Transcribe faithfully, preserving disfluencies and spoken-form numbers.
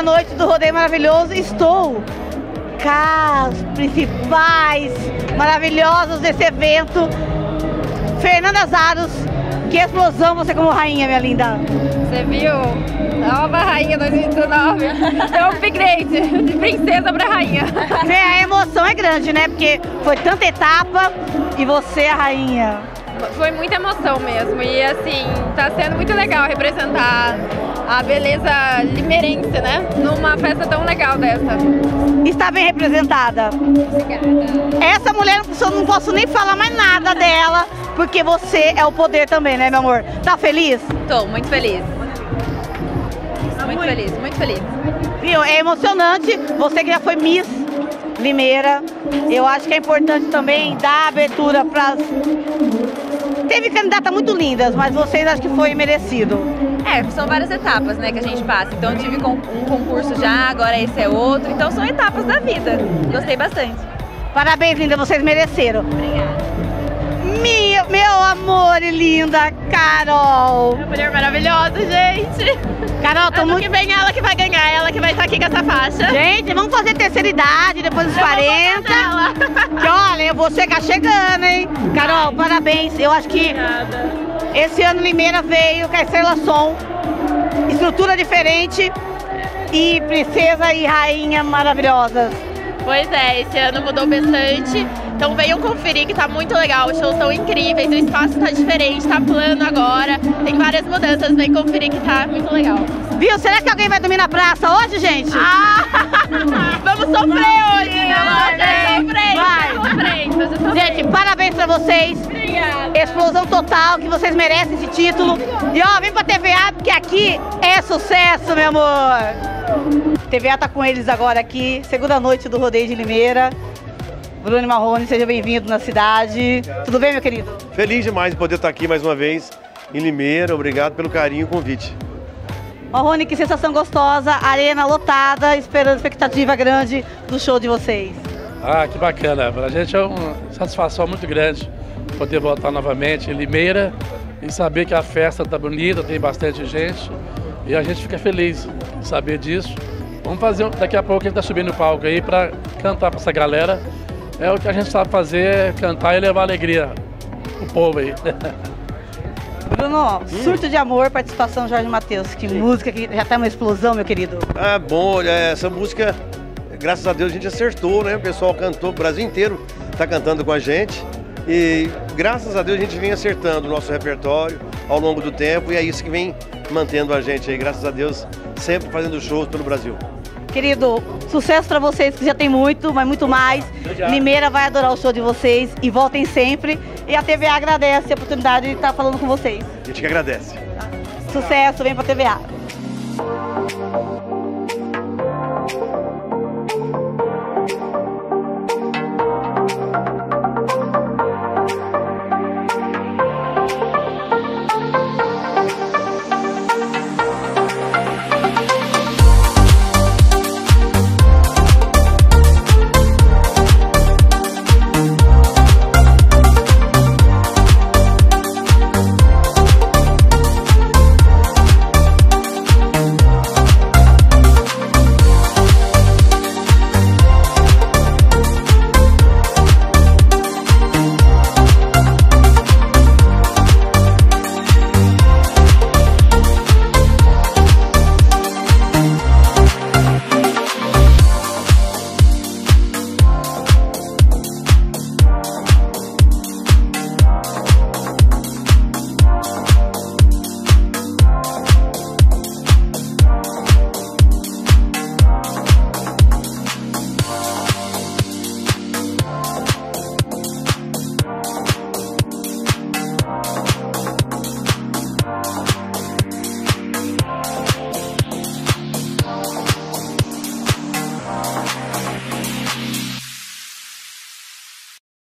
noite do Rodeio Maravilhoso. Estou com os principais maravilhosos desse evento. Fernanda Zaros, que explosão você como rainha, minha linda. Você viu? Nova rainha dois mil e dezenove. É um upgrade de princesa pra rainha. Fê, a emoção é grande, né? Porque foi tanta etapa e você é a rainha. Foi muita emoção mesmo. E assim, tá sendo muito legal representar a beleza limeirense, né? Numa festa tão legal dessa. Está bem representada. Obrigada. Essa mulher, eu não posso nem falar mais nada dela, porque você é o poder também, né, meu amor? Tá feliz? Tô muito feliz. Muito feliz, muito feliz. Viu? É emocionante. Você que já foi Miss Limeira, eu acho que é importante também dar abertura para. Teve candidatas muito lindas, mas vocês acho que foi merecido. É, são várias etapas, né, que a gente passa. Então eu tive um concurso já, agora esse é outro. Então são etapas da vida. Gostei bastante. Parabéns, linda, vocês mereceram. Obrigada. Meu, meu amor e linda Carol. Uma mulher maravilhosa, gente. Carol, tô ano muito... que vem ela que vai ganhar, ela que vai estar aqui com essa faixa. Gente, vamos fazer terceira idade, depois dos quarenta. Que olha, eu vou chegar chegando, hein? Carol, ai, parabéns. Eu acho que obrigada. Esse ano Limeira veio com a Estrela Som, estrutura diferente e princesa e rainha maravilhosas. Pois é, esse ano mudou bastante. Então venham conferir que tá muito legal, os shows estão incríveis, o espaço tá diferente, tá plano agora, tem várias mudanças, vem conferir que tá muito legal. Viu? Será que alguém vai dormir na praça hoje, gente? Ah! Vamos sofrer hoje! Vamos sofrer! Vai! Sofrer. Gente, parabéns pra vocês! Obrigada! Explosão total, que vocês merecem esse título. E ó, vem pra T V A, porque aqui é sucesso, meu amor! T V A tá com eles agora aqui, segunda noite do Rodeio de Limeira. Bruno e Marrone, seja bem-vindo na cidade. Tudo bem, meu querido? Feliz demais de poder estar aqui mais uma vez em Limeira. Obrigado pelo carinho e convite. Marrone, que sensação gostosa, arena lotada, esperando expectativa grande do show de vocês. Ah, que bacana. Para a gente é uma satisfação muito grande poder voltar novamente em Limeira e saber que a festa está bonita, tem bastante gente e a gente fica feliz em saber disso. Vamos fazer, daqui a pouco a gente está subindo no palco aí para cantar para essa galera. É o que a gente sabe fazer, é cantar e levar alegria pro povo aí. Bruno, hum. Surto de Amor, participação Jorge Mateus. Que Sim. música que já tá uma explosão, meu querido. Ah, bom, essa música, graças a Deus, a gente acertou, né? O pessoal cantou, o Brasil inteiro tá cantando com a gente. E graças a Deus a gente vem acertando o nosso repertório ao longo do tempo. E é isso que vem mantendo a gente aí, graças a Deus, sempre fazendo shows pelo Brasil. Querido, sucesso para vocês, que já tem muito, mas muito mais. Já. Limeira vai adorar o show de vocês e voltem sempre. E a T V A agradece a oportunidade de estar falando com vocês. A gente que agradece. Sucesso, vem pra T V A.